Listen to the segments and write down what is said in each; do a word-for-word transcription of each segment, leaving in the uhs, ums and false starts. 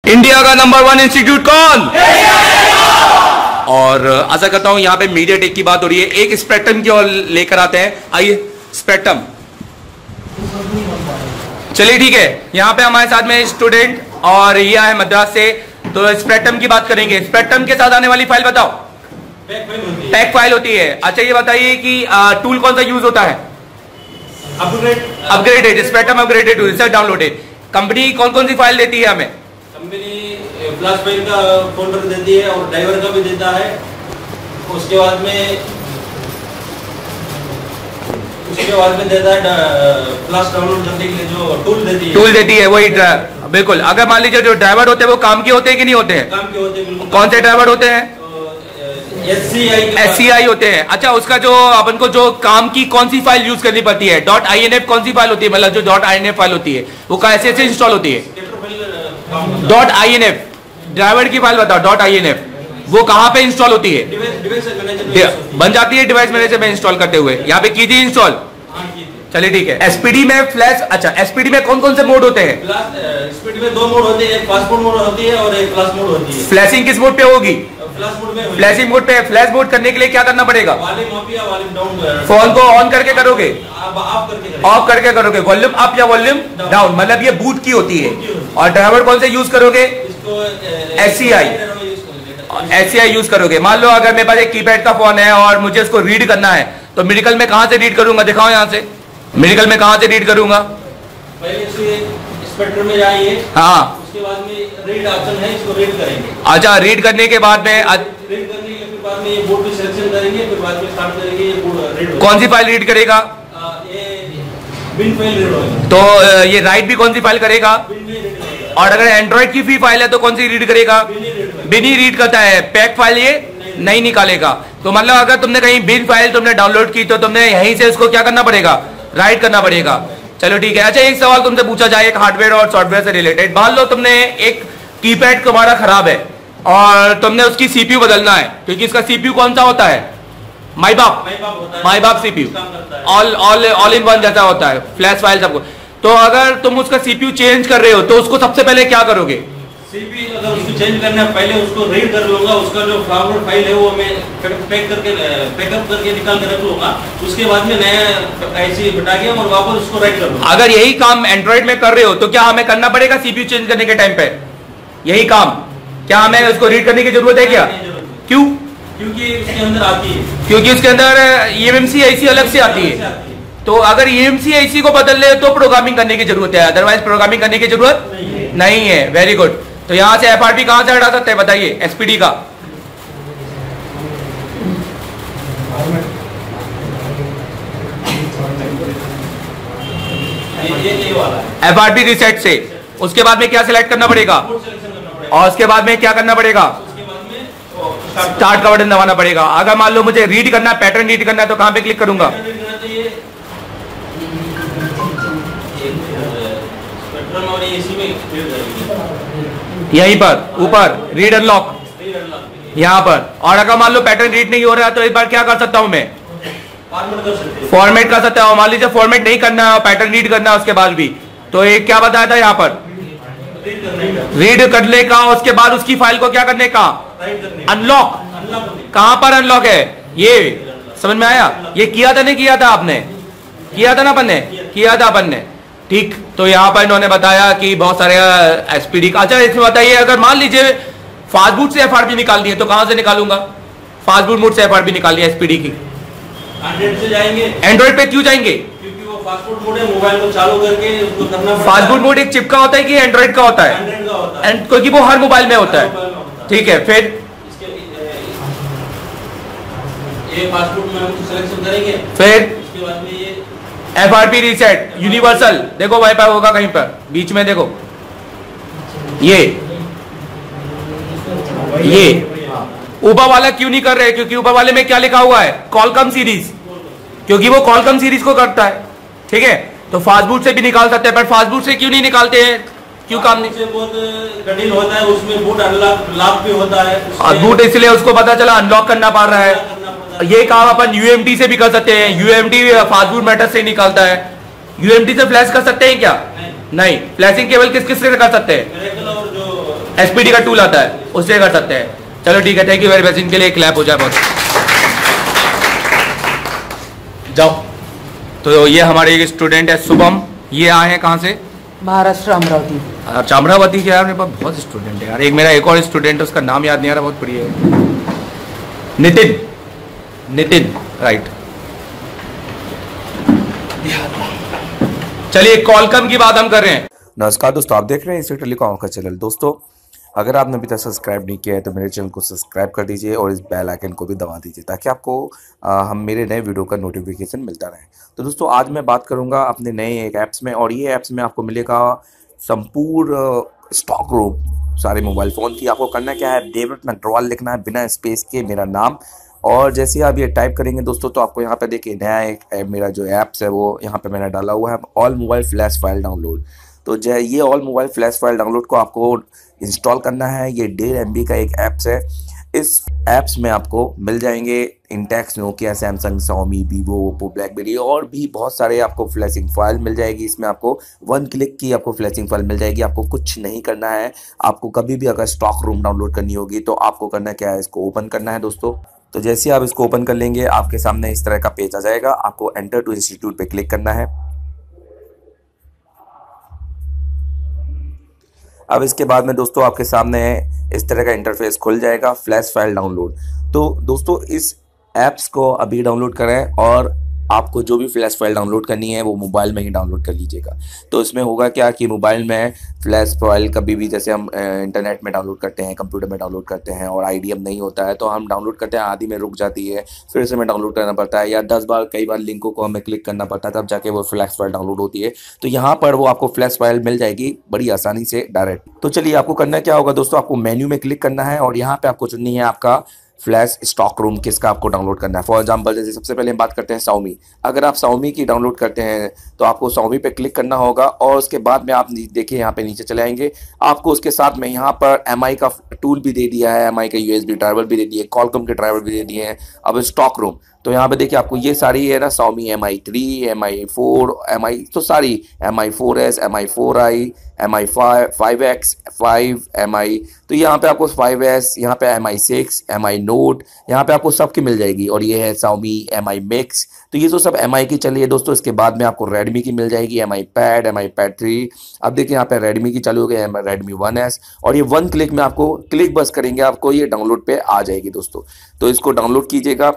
India का number one institute कौन? और आशा करता हूं यहां पे मीडियाटेक की बात हो रही है, एक स्पेक्ट्रम की ओर लेकर आते हैं। आइए स्पेक्ट्रम, चलिए ठीक है। यहां पे हमारे साथ में स्टूडेंट और ये है मद्रास से, तो स्पेक्ट्रम की बात करेंगे। स्पेक्ट्रम के साथ आने वाली फाइल बताओ। पैक फाइल होती है। अच्छा ये बताइए कि टूल कौन सा यूज होता है? Upgraded, spectrum upgraded tool, research downloaded. Company कौन कौन सी फाइल देती है हमें? कंपनी फ्लैश फाइल का फोल्डर देती है और ड्राइवर का भी देता है। उसके बाद में उसके बाद में देता है फ्लैश डाउनलोड करने के लिए जो टूल देती है। टूल देती है वही, बिल्कुल। अगर मान लीजिए जो ड्राइवर होते हैं वो काम के होते हैं कि नहीं होते हैं? काम के होते हैं। कौन से ड्राइवर होते हैं? S C I S C आई होते हैं। अच्छा उसका जो अपन को जो काम की कौन सी फाइल यूज करनी पड़ती है? डॉट आई एन एफ कौन सी फाइल होती है? मतलब जो dot I N F file होती है वो कैसे से इंस्टॉल होती है? Dot I N F, driver की फाइल बताओ। डॉट आई एन एफ वो कहां पे इंस्टॉल होती है? बन जाती है डिवाइस मैनेजर में इंस्टॉल करते हुए। यहाँ पे कीजिए इंस्टॉल। चलिए ठीक है। एसपीडी में फ्लैश, अच्छा एसपीडी में कौन कौन से मोड होते हैं? एसपीडी में दो मोड होते हैं, एक पासपोर्ट मोड होती है और एक फ्लैश मोड होती है। फ्लैशिंग किस मोड पे होगी? फ्लैश मोड में। फ्लैशिंग मोड पे। फ्लैश मोड करने के लिए क्या करना पड़ेगा? वॉल्यूम अप या वॉल्यूम डाउन। फोन को ऑन करके करोगे? ऑफ करके ऑफ करके करोगे। वॉल्यूम अप या वॉल्यूम डाउन, मतलब ये बूट की होती है। और ड्राइवर कौन से यूज करोगे? S C I, S C I use करोगे। मान लो अगर मेरे पास एक कीपैड का फोन है और मुझे उसको रीड करना है, तो मेडिकल में कहां से रीड करूंगा? दिखाओ यहाँ से, मेडिकल में कहां से रीड करूंगा? पहले स्पेक्ट्रम में जाएंगे। हाँ, उसके बाद में रीड ऑप्शन है, इसको रीड करेंगे। अच्छा रीड करने के बाद में रीड करने के बाद में ये बोर्ड पे सिलेक्शन करेंगे, फिर बाद में स्टार्ट करेंगे। ये बोर्ड रीड कौन सी फाइल रीड करेगा? ये बिन फाइल रीड होगा। तो ये राइट भी कौन सी फाइल करेगा? बिन में रीड करेगा। और अगर एंड्रॉइड की भी फाइल है तो कौन सी रीड करेगा? बिन ही रीड करता है, पैक फाइल ये नहीं निकालेगा। तो मतलब अगर तुमने कहीं बिन फाइल तुमने डाउनलोड की तो तुमने यहीं से उसको क्या करना पड़ेगा? राइट करना पड़ेगा। चलो ठीक है। अच्छा एक सवाल तुमसे पूछा जाए, एक हार्डवेयर और सॉफ्टवेयर से रिलेटेड। मान लो तुमने एक कीपैड तुम्हारा खराब है और तुमने उसकी सीपीयू बदलना है, क्योंकि इसका सीपीयू कौन सा होता है? माई बाप, माई बाप CPU, all all all in one जैसा होता है, फ्लैश फाइल सबको। तो अगर तुम उसका सीपीयू चेंज कर रहे हो तो उसको सबसे पहले क्या करोगे? सीपीयू अगर उसको चेंज करना है, पहले उसको रीड कर लूंगा। उसका जो फॉरवर्ड फाइल है वो मैं पैक करके पैकअप करके निकाल के रख लूंगा। उसके बाद में नया ऐसे हटा के और वापस उसको राइट कर लूंगा। अगर यही काम एंड्रॉइड में कर रहे हो तो क्या हमें करना पड़ेगा सीपीयू चेंज करने के टाइम पे? यही काम क्या हमें उसको रीड करने की जरूरत है क्या? क्यों? क्योंकि उसके अंदर आती है, क्योंकि उसके अंदर ई एम सी आई सी अलग से आती है। तो अगर ई एम सी आई सी को बदल ले तो प्रोग्रामिंग करने की जरूरत है, अदरवाइज प्रोग्रामिंग करने की जरूरत नहीं है। Very good. तो यहां से एफ आर पी कहां से हटा सकते हैं बताइए? एसपीडी का एफ आर पी रिसेट से। उसके बाद में क्या सिलेक्ट करना पड़ेगा? और उसके बाद में क्या करना पड़ेगा? स्टार्ट का बटन दबाना पड़ेगा। अगर मान लो मुझे रीड करना है, पैटर्न रीड करना है, तो कहां पे क्लिक करूंगा? यहीं पर ऊपर रीड अनलॉक, यहां पर। और अगर मान लो पैटर्न रीड नहीं हो रहा है तो एक बार क्या कर सकता हूं मैं? फॉर्मेट कर सकता हूं। मान लीजिए फॉर्मेट नहीं करना है, पैटर्न रीड करना है उसके बाद भी, तो एक क्या बताया था यहाँ पर? रीड करने का। उसके बाद उसकी फाइल को क्या करने का? अनलॉक। कहां पर अनलॉक है? ये समझ में आया? ये किया था नहीं किया था आपने? किया था ना अपन ने? किया था अपन ने, ठीक। तो यहाँ पर इन्होंने बताया कि बहुत सारे एसपीडी का। अच्छा इसमें बताइए, अगर मान लीजिए फास्ट बूट से एफआरपी निकालनी है तो कहां से निकालूंगा? फास्ट बूट मोड से एफआरपी निकालनी है एसपीडी की। एंड्रॉइड से जाएंगे। एंड्रॉइड पे क्यों जाएंगे? क्योंकि वो फास्ट बूट मोड है, मोबाइल को चालू करके उसको करना पड़ता है। फास्ट बूट मोड एक चिप का होता है कि एंड्रॉइड का होता है? एंड्रॉइड का होता है, क्योंकि वो हर मोबाइल में होता है। ठीक है, फिर ये फास्ट बूट में हम सिलेक्शन करेंगे। फिर उसके बाद में ये F R P reset universal. देखो वाईफाई होगा कहीं पर बीच में, देखो ये ये ऊपर वाला क्यों नहीं कर रहे? क्योंकि ऊपर वाले में क्या लिखा हुआ है? कॉलकम सीरीज, क्योंकि वो कॉलकम सीरीज को करता है। ठीक है, तो फास्ट बूट से भी निकाल सकते हैं, पर फास्ट बूट से क्यों नहीं निकालते हैं? क्यों काम नहीं? बहुत कठिन होता है, उसमें बूट अनलॉक लॉक भी होता है। बूट इसलिए उसको पता चला अनलॉक करना पड़ रहा है। ये काम अपन यूएमटी से भी कर सकते हैं। यूएमटी फास्ट बूट मैटर से निकालता है। यूएमटी से फ्लैश कर सकते हैं क्या? नहीं, नहीं। फ्लैशिंग केवल किस किस से कर सकते हैं? एसपीडी का टूल आता है, उससे कर सकते हैं। चलो ठीक है, थैंक यू वेरी मच। इनके लिए एक क्लैप हो जाए बहुत। जाओ। तो ये हमारे एक स्टूडेंट है शुभम, ये आए हैं कहाँ से? महाराष्ट्र अमरावती। अच्छा अमरावती के यार, मेरे पास बहुत स्टूडेंट है यार। एक मेरा एक और स्टूडेंट है, उसका नाम याद नहीं आ रहा, बहुत बढ़िया है, नितिन। नितिन राइट। चलिए कॉलकम की बात हम कर रहे हैं। नमस्कार दोस्तों, आप देख रहे हैं इसी टेलीकॉम का चैनल। दोस्तों अगर आपने अभी तक सब्सक्राइब नहीं किया है तो मेरे चैनल को सब्सक्राइब कर दीजिए और इस बेल आइकन को भी दबा दीजिए ताकि आपको आ, हम मेरे नए वीडियो का नोटिफिकेशन मिलता रहे। तो दोस्तों आज मैं बात करूंगा अपने नए एक ऐप्स में, और ये ऐप्स में आपको मिलेगा संपूर्ण स्टॉक रूम सारे मोबाइल फ़ोन की। आपको करना क्या है, डेविड नटवाल लिखना है बिना स्पेस के मेरा नाम, और जैसे आप ये टाइप करेंगे दोस्तों तो आपको यहाँ पे देखिए नया एक मेरा जो ऐप्स है वो यहाँ पे मैंने डाला हुआ है, all mobile flash file download. तो जो ये all mobile flash file download को आपको इंस्टॉल करना है। ये डेढ़ एम बी का एक ऐप्स है। इस ऐप्स में आपको मिल जाएंगे Intex, Nokia, Samsung, Xiaomi, Vivo, Oppo, BlackBerry और भी बहुत सारे आपको फ्लैशिंग फाइल मिल जाएगी। इसमें आपको वन क्लिक की आपको फ्लैशिंग फाइल मिल जाएगी। आपको कुछ नहीं करना है। आपको कभी भी अगर स्टॉक रूम डाउनलोड करनी होगी तो आपको करना क्या है, इसको ओपन करना है दोस्तों। तो जैसे आप इसको ओपन कर लेंगे आपके सामने इस तरह का पेज आ जाएगा। आपको एंटर टू इंस्टीट्यूट पे क्लिक करना है। अब इसके बाद में दोस्तों आपके सामने इस तरह का इंटरफेस खुल जाएगा, फ्लैश फाइल डाउनलोड। तो दोस्तों इस ऐप्स को अभी डाउनलोड करें और आपको जो भी फ्लैश फाइल डाउनलोड करनी है वो मोबाइल में ही डाउनलोड कर लीजिएगा। तो इसमें होगा क्या कि मोबाइल में फ्लैश फाइल कभी भी जैसे हम इंटरनेट में डाउनलोड करते हैं, कंप्यूटर में डाउनलोड करते हैं और आईडीएम नहीं होता है तो हम डाउनलोड करते हैं, आदि में रुक जाती है, फिर से हमें डाउनलोड करना पड़ता है या दस बार कई बार लिंकों को हमें क्लिक करना पड़ता है, तब जाके वो फ्लैश फाइल डाउनलोड होती है। तो यहाँ पर वो आपको फ्लैश फाइल मिल जाएगी बड़ी आसानी से डायरेक्ट। तो चलिए आपको करना क्या होगा दोस्तों, आपको मेन्यू में क्लिक करना है और यहाँ पर आपको चुननी है आपका फ्लैश स्टॉक रूम किसका आपको डाउनलोड करना है। फॉर एग्जांपल जैसे सबसे पहले हम बात करते हैं शाओमी। अगर आप शाओमी की डाउनलोड करते हैं तो आपको शाओमी पे क्लिक करना होगा और उसके बाद में आप देखिए यहाँ पे नीचे चले आएंगे। आपको उसके साथ में यहाँ पर एम आई का टूल भी दे दिया है, एम आई का यूएसबी ड्राइवर भी दे दिए, कॉलकम के ड्राइवर भी दे दिए हैं। अब स्टॉक रूम तो यहाँ पे देखिए आपको ये सारी है ना, Xiaomi M I three, M I four, M I तो सारी M I four S, M I four I, M I five X, five M I, तो यहाँ पे आपको फाइव एस, यहाँ पे M I six, M I note, यहाँ पे आपको सबकी मिल जाएगी। और ये है शाओमी एम आई मिक्स, तो ये तो सब एम आई की चली है दोस्तों। इसके बाद में आपको रेडमी की मिल जाएगी, M I pad, M I pad three. अब देखिए यहाँ पे रेडमी की चालू हो गई, रेडमी वन एस, और ये वन क्लिक में आपको क्लिक बस करेंगे आपको ये डाउनलोड पे आ जाएगी दोस्तों। तो इसको डाउनलोड कीजिएगा।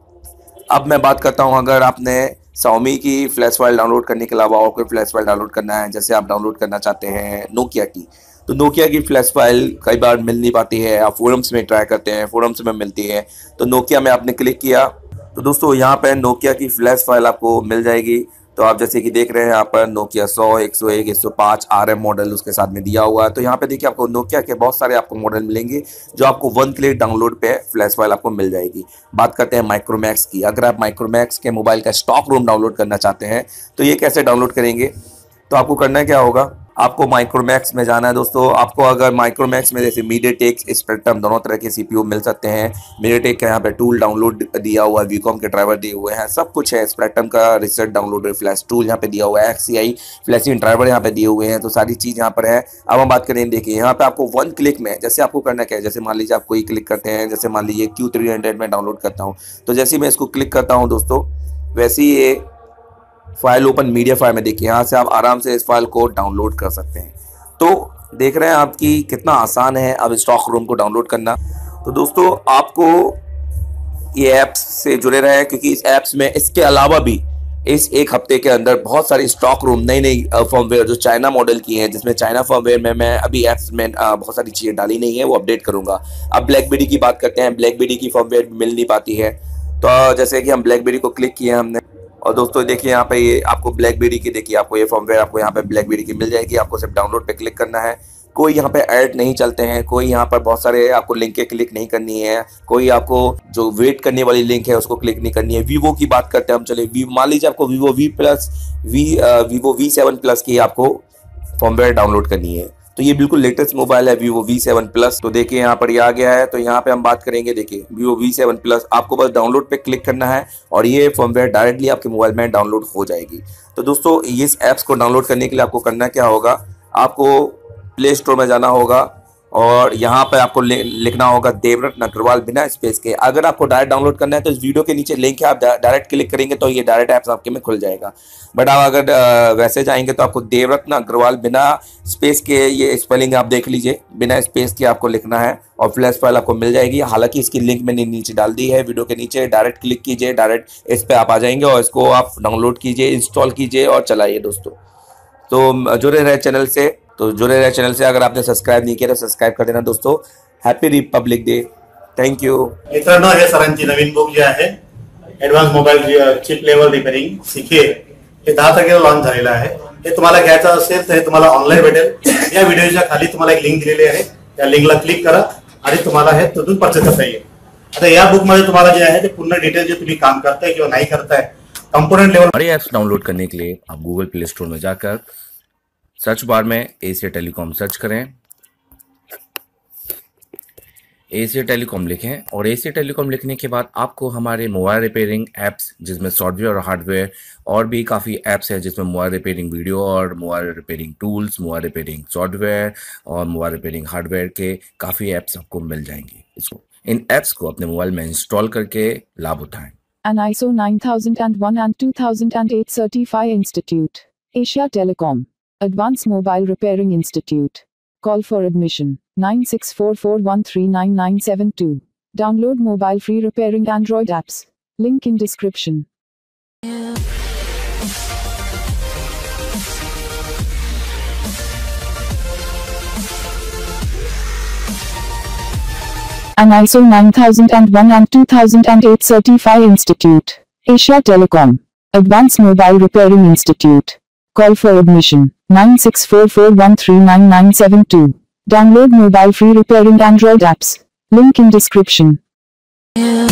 अब मैं बात करता हूँ अगर आपने शाओमी की फ्लैश फाइल डाउनलोड करने के अलावा और कोई फ्लैश फाइल डाउनलोड करना है, जैसे आप डाउनलोड करना चाहते हैं नोकिया की, तो नोकिया की फ्लैश फाइल कई बार मिल नहीं पाती है, आप फोरम्स में ट्राई करते हैं, फोरम्स में मिलती है, तो नोकिया में आपने क्लिक किया तो दोस्तों यहाँ पर नोकिया की फ्लैश फाइल आपको मिल जाएगी। तो आप जैसे कि देख रहे हैं यहाँ पर नोकिया सौ, एक सौ एक, एक सौ पाँच आर एम मॉडल उसके साथ में दिया हुआ है। तो यहाँ पे देखिए आपको नोकिया के बहुत सारे आपको मॉडल मिलेंगे जो आपको वन क्लिक डाउनलोड पे फ्लैश फाइल आपको मिल जाएगी। बात करते हैं माइक्रोमैक्स की। अगर आप माइक्रोमैक्स के मोबाइल का स्टॉक रूम डाउनलोड करना चाहते हैं तो ये कैसे डाउनलोड करेंगे, तो आपको करना क्या होगा, आपको माइक्रोमैक्स में जाना है दोस्तों। आपको अगर माइक्रोमैक्स में जैसे मीडियाटेक, स्पेक्ट्रम दोनों तरह के सीपीयू मिल सकते हैं। मीडियाटेक का यहाँ पे टूल डाउनलोड दिया हुआ है, वीकॉम के ड्राइवर दिए हुए हैं, सब कुछ है। स्पेक्ट्रम का रिसर्च डाउनलोड फ्लैश टूल यहाँ पे दिया हुआ है, एक्ससीआई फ्लैशिंग ड्राइवर यहाँ पे दिए हुए हैं, तो सारी चीज़ यहाँ पर है। अब हम बात करें, देखिए यहाँ पे आपको वन क्लिक में जैसे आपको करना क्या है, जैसे मान लीजिए आप कोई क्लिक करते हैं, जैसे मान लीजिए क्यू थ्री हंड्रेड में डाउनलोड करता हूँ, तो जैसे ही मैं इसको क्लिक करता हूँ दोस्तों वैसे ही ये फाइल ओपन मीडिया फाइल में देखिए यहाँ से आप आराम से इस फाइल को डाउनलोड कर सकते हैं। तो देख रहे हैं आपकी कितना आसान है अब स्टॉक रूम को डाउनलोड करना। तो दोस्तों आपको ये ऐप्स से जुड़े रहे क्योंकि इस ऐप्स में इसके अलावा भी इस एक हफ्ते के अंदर बहुत सारी स्टॉक रूम नई नई फर्मवेयर जो चाइना मॉडल की हैं, जिसमें चाइना फर्मवेयर में मैं अभी ऐप्स में बहुत सारी चीज़ें डाली नहीं है, वो अपडेट करूंगा। अब ब्लैकबेरी की बात करते हैं, ब्लैकबेरी की फर्मवेयर मिल नहीं पाती है, तो जैसे कि हम ब्लैकबेरी को क्लिक किए हमने और दोस्तों देखिए यहाँ पे ये आपको ब्लैकबेरी की देखिए आपको ये फर्मवेयर आपको यहाँ पे ब्लैकबेरी की मिल जाएगी। आपको सिर्फ डाउनलोड पे क्लिक करना है। कोई यहाँ पे ऐड नहीं चलते हैं, कोई यहाँ पर बहुत सारे आपको लिंक के क्लिक नहीं करनी है, कोई आपको जो वेट करने वाली लिंक है उसको क्लिक नहीं करनी है। वीवो की बात करते हैं हम, चले वी मान लीजिए आपको Vivo V plus V Vivo V seven plus की आपको फर्मवेयर डाउनलोड करनी है, तो ये बिल्कुल लेटेस्ट मोबाइल है वीवो वी सेवन प्लस। तो देखिए यहाँ पर ये आ गया है, तो यहाँ पे हम बात करेंगे, देखिए वीवो वी सेवन प्लस आपको बस डाउनलोड पे क्लिक करना है और ये फर्मवेयर डायरेक्टली आपके मोबाइल में डाउनलोड हो जाएगी। तो दोस्तों इस ऐप्स को डाउनलोड करने के लिए आपको करना क्या होगा, आपको प्ले स्टोर में जाना होगा और यहाँ पर आपको लिखना होगा देवरत्न अग्रवाल बिना स्पेस के। अगर आपको डायरेक्ट डाउनलोड करना है तो इस वीडियो के नीचे लिंक है, आप डायरेक्ट क्लिक करेंगे तो ये डायरेक्ट ऐप्स आपके में खुल जाएगा। बट आप अगर वैसे जाएंगे तो आपको देवरत्न अग्रवाल बिना स्पेस के, ये स्पेलिंग आप देख लीजिए, बिना स्पेस के आपको लिखना है और फ्लैश फाइल आपको मिल जाएगी। हालांकि इसकी लिंक मैंने नीचे डाल दी है वीडियो के नीचे, डायरेक्ट क्लिक कीजिए, डायरेक्ट इस पर आप आ जाएंगे और इसको आप डाउनलोड कीजिए, इंस्टॉल कीजिए और चलाइए दोस्तों। तो जुड़े रहे चैनल से, तो जुड़े रहे चैनल से। अगर आपने सब्सक्राइब नहीं किया तो सब्सक्राइब कर देना दोस्तों। Happy republic day, thank you मित्रांनो। हे सरांची नवीन बुक जे आहे advance mobile chip level repairing सीखे, हे दहा तारखेला लॉन्च झालेलं आहे। हे तुम्हाला घ्यायचं असेल तर हे तुम्हाला ऑनलाईन भेटेल। या व्हिडिओच्या खाली तुम्हाला एक लिंक दिलेली आहे, त्या लिंकला क्लिक करा आणि तुम्हाला हे तिथून परचेस करता येईल। आता या बुक मध्ये तुम्हाला जे आहे ते पूर्ण डिटेल जे तुम्ही काम करताय किंवा नहीं करताय कंपोनेंट लेवल। हमारे ऐप्स डाउनलोड करने के लिए आप गूगल प्ले स्टोर में जाकर सर्च बार में एशिया टेलीकॉम सर्च करें, एशिया टेलीकॉम लिखें और एशिया टेलीकॉम लिखने के बाद आपको हमारे मोबाइल रिपेयरिंग ऐप्स, जिसमें सॉफ्टवेयर और हार्डवेयर और भी काफ़ी ऐप्स हैं, जिसमें मोबाइल रिपेयरिंग वीडियो और mobile repairing tools, mobile repairing software और मोबाइल रिपेयरिंग हार्डवेयर के काफ़ी ऐप्स आपको मिल जाएंगे। इसको इन ऐप्स को अपने मोबाइल में इंस्टॉल करके लाभ उठाएं। An I S O nine thousand one and two thousand eight Certified Institute. Asia Telecom. Advanced Mobile Repairing Institute. Call for admission nine six four four one three nine nine seven two. Download mobile free repairing Android apps. Link in description. An I S O nine thousand one and two thousand eight Certified Institute. Asia Telecom. Advanced Mobile Repairing Institute. Call for admission nine six four four one three nine nine seven two. Download mobile free repairing Android apps. Link in description.